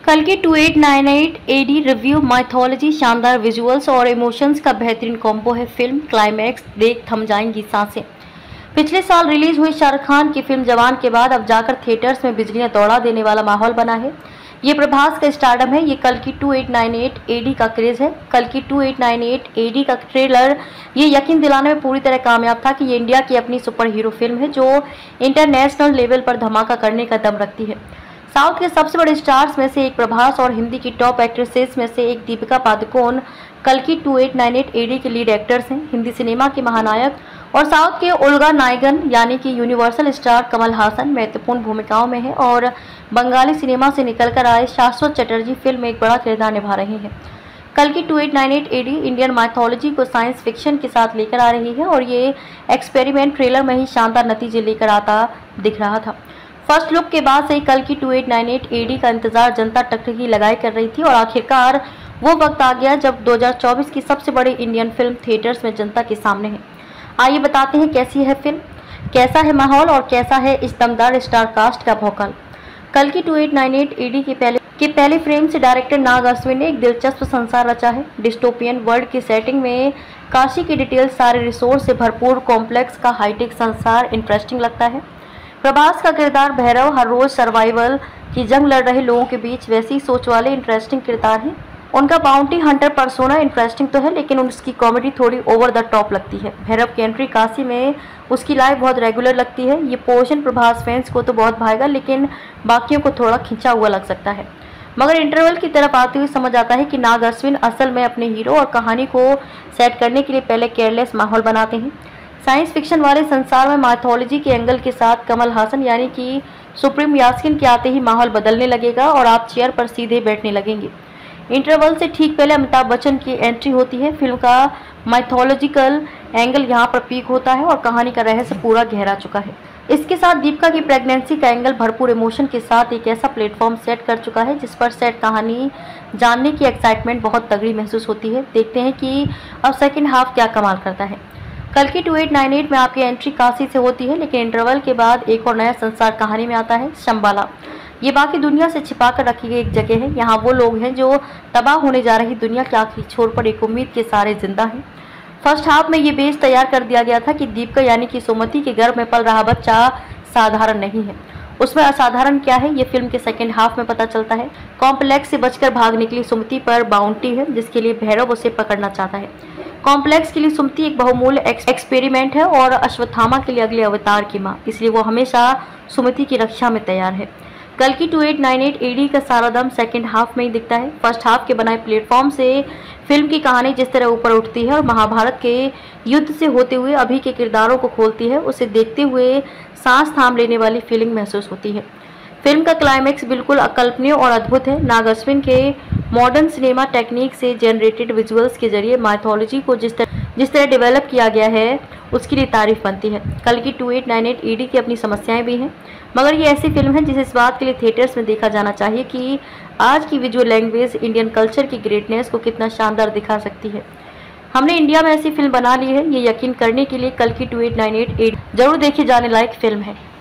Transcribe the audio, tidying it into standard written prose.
कल की 2898 AD review mythology, शानदार विजुअल्स और इमोशंस का बेहतरीन कॉम्बो है। फिल्म क्लाइमैक्स देख थम जाएंगी सांसें। पिछले साल रिलीज हुई शाहरुख खान की फिल्म जवान के बाद अब जाकर थिएटर्स में बिजलियां दौड़ा देने वाला माहौल बना है। ये प्रभास का स्टारडम है। ये कल की 2898 एडी का क्रेज है। कल की 2898 एडी का ट्रेलर ये यकीन दिलाने में पूरी तरह कामयाब था कि ये इंडिया की अपनी सुपर हीरो फिल्म है जो इंटरनेशनल लेवल पर धमाका करने का दम रखती है। साउथ के सबसे बड़े स्टार्स में से एक प्रभास और हिंदी की टॉप एक्ट्रेसेस में से एक दीपिका पादुकोण कल की 2898 एडी के लीड एक्टर्स हैं। हिंदी सिनेमा के महानायक और साउथ के ओल्गा नायगन यानी कि यूनिवर्सल स्टार कमल हासन महत्वपूर्ण भूमिकाओं में है और बंगाली सिनेमा से निकलकर आए शाश्वत चटर्जी फिल्म में एक बड़ा किरदार निभा रहे हैं। कल की 2898 एडी इंडियन माइथोलॉजी को साइंस फिक्शन के साथ लेकर आ रही है और ये एक्सपेरिमेंट ट्रेलर में ही शानदार नतीजे लेकर आता दिख रहा था। फर्स्ट लुक के बाद से ही कल की 2898 एडी का इंतजार जनता टकटकी लगाए कर रही थी और आखिरकार वो वक्त आ गया जब 2024 की सबसे बड़ी इंडियन फिल्म थिएटर्स में जनता के सामने है। आइए बताते हैं कैसी है फिल्म, कैसा है माहौल और कैसा है इस दमदार स्टार कास्ट का भौकाल। कल की 2898 एडी के पहले फ्रेम से डायरेक्टर नाग अश्विन ने एक दिलचस्प संसार रचा है। डिस्टोपियन वर्ल्ड की सेटिंग में काशी की डिटेल्स, सारे रिसोर्स से भरपूर कॉम्प्लेक्स का हाईटेक संसार इंटरेस्टिंग लगता है। प्रभास का किरदार भैरव हर रोज सर्वाइवल की जंग लड़ रहे लोगों के बीच वैसी सोच वाले इंटरेस्टिंग किरदार है। उनका बाउंटी हंटर पर्सोना इंटरेस्टिंग तो है लेकिन उसकी कॉमेडी थोड़ी ओवर द टॉप लगती है। भैरव की एंट्री काशी में उसकी लाइफ बहुत रेगुलर लगती है। ये पोर्शन प्रभास फैंस को तो बहुत भाएगा लेकिन बाकियों को थोड़ा खिंचा हुआ लग सकता है। मगर इंटरवल की तरफ आते हुए समझ आता है कि नाग अश्विन असल में अपने हीरो और कहानी को सेट करने के लिए पहले केयरलेस माहौल बनाते हैं। साइंस फिक्शन वाले संसार में माइथोलॉजी के एंगल के साथ कमल हासन यानी कि सुप्रीम यास्किन के आते ही माहौल बदलने लगेगा और आप चेयर पर सीधे बैठने लगेंगे। इंटरवल से ठीक पहले अमिताभ बच्चन की एंट्री होती है। फिल्म का माइथोलॉजिकल एंगल यहाँ पर पीक होता है और कहानी का रहस्य पूरा गहरा चुका है। इसके साथ दीपिका की प्रेगनेंसी का एंगल भरपूर इमोशन के साथ एक ऐसा प्लेटफॉर्म सेट कर चुका है जिस पर सेट कहानी जानने की एक्साइटमेंट बहुत तगड़ी महसूस होती है। देखते हैं कि अब सेकेंड हाफ क्या कमाल करता है। कल की 2898 में आपकी एंट्री काशी से होती है लेकिन इंटरवल के बाद एक और नया संसार कहानी में आता है, शंबाला। ये बाकी दुनिया से छिपा कर रखी गई एक जगह है। यहाँ वो लोग हैं जो तबाह होने जा रही दुनिया के आखिरी छोर पर एक उम्मीद के सारे जिंदा हैं। फर्स्ट हाफ में ये बेस तैयार कर दिया गया था कि दीपिका यानी कि सुमति के गर्भ में पल रहा बच्चा साधारण नहीं है। उसमें असाधारण क्या है ये फिल्म के सेकेंड हाफ में पता चलता है। कॉम्प्लेक्स से बचकर भाग निकली सुमति पर बाउंटी है जिसके लिए भैरव उसे पकड़ना चाहता है। कॉम्प्लेक्स के लिए सुमति एक बहुमूल्य एक्सपेरिमेंट है और अश्वत्थामा के लिए अगले अवतार की माँ, इसलिए वो हमेशा सुमति की रक्षा में तैयार है। कल की 2898 एडी का सारा दम सेकेंड हाफ में ही दिखता है। फर्स्ट हाफ के बनाए प्लेटफॉर्म से फिल्म की कहानी जिस तरह ऊपर उठती है और महाभारत के युद्ध से होते हुए अभी के किरदारों को खोलती है, उसे देखते हुए सांस थाम लेने वाली फीलिंग महसूस होती है। फिल्म का क्लाइमैक्स बिल्कुल अकल्पनीय और अद्भुत है। नाग अश्विन के मॉडर्न सिनेमा टेक्निक से जनरेटेड विजुअल्स के जरिए माइथोलॉजी को जिस तरह डेवलप किया गया है उसके लिए तारीफ बनती है। कल की 2898 एडी की अपनी समस्याएं भी हैं मगर ये ऐसी फिल्म है जिसे इस बात के लिए थिएटर्स में देखा जाना चाहिए कि आज की विजुअल लैंग्वेज इंडियन कल्चर की ग्रेटनेस को कितना शानदार दिखा सकती है। हमने इंडिया में ऐसी फिल्म बना ली है, ये यकीन करने के लिए कल की 2898 एडी जरूर देखी जाने लायक फिल्म है।